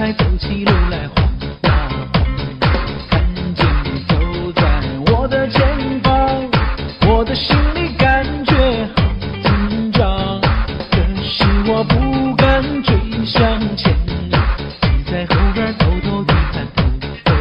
才走起路来晃呀晃，看见你走在我的前方，我的心里感觉好紧张，可是我不敢追向前，你在后边偷偷地看，偷偷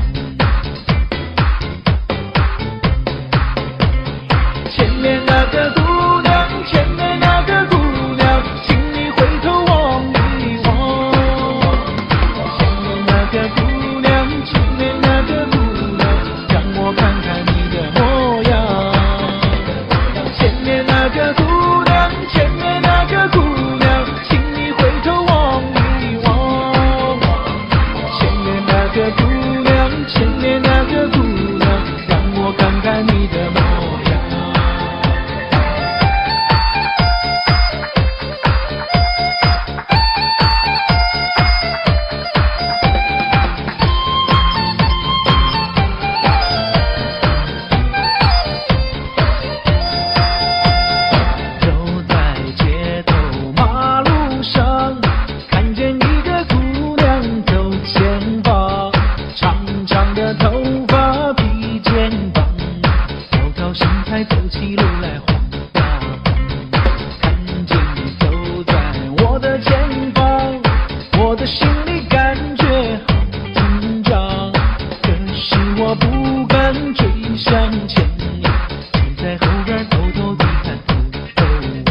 望。前面那个姑娘，前面那个姑娘，请你回头望一望。前面那个姑娘，前面那个姑娘，让我看看你的模样。前面那个姑娘，前面那个姑娘，请你回头望一望。前面那个姑娘，前面那个姑娘，让我看看你的模样。走在街头马路上，看见一个姑娘走前方，长长的头发披肩膀，高高身材走起路来晃呀晃，看见你走在我的前方，我的心里感觉好紧张，可是我不敢追向前，你在后边偷偷地看，偷偷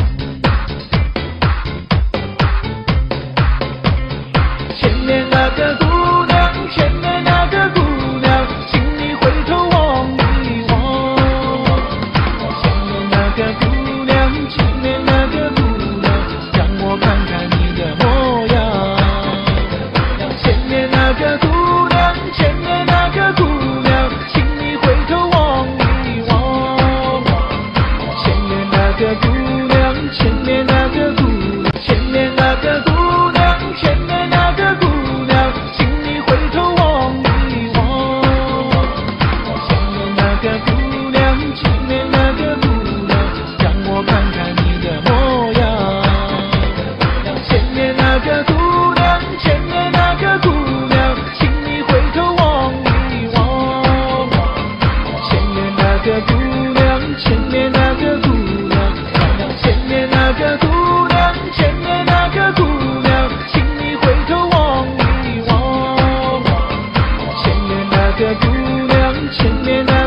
望。前面那个姑娘，前面那个姑娘，请你回头望一望。前面那个姑娘，前面那个姑娘，让我看看你的模样。前面那个姑娘，前面那个姑娘，请你回头望一望。前面那个姑娘，前面那个姑娘，前面那个姑娘，前面那个姑娘，请你回头望一望。前面那个姑娘，前面那个姑娘，让我看看你的模样。前面那个姑娘，前面那个姑娘，请你回头望一望。前面那个姑娘，前面那个姑娘，前面那个姑娘，前面那个姑娘，请你回头望一望。前面那个姑娘，前面那